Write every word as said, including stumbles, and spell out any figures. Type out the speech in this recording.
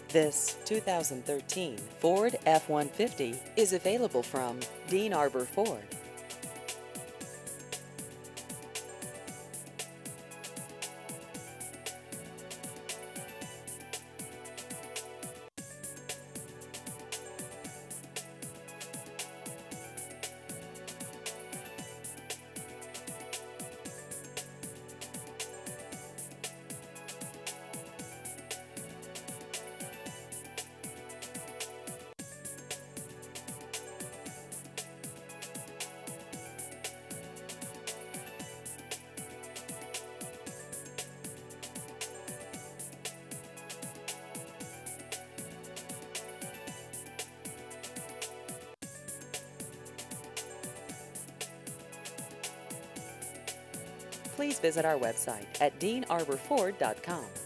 This two thousand thirteen Ford F one fifty is available from Dean Arbor Ford. Please visit our website at dean arbor ford dot com.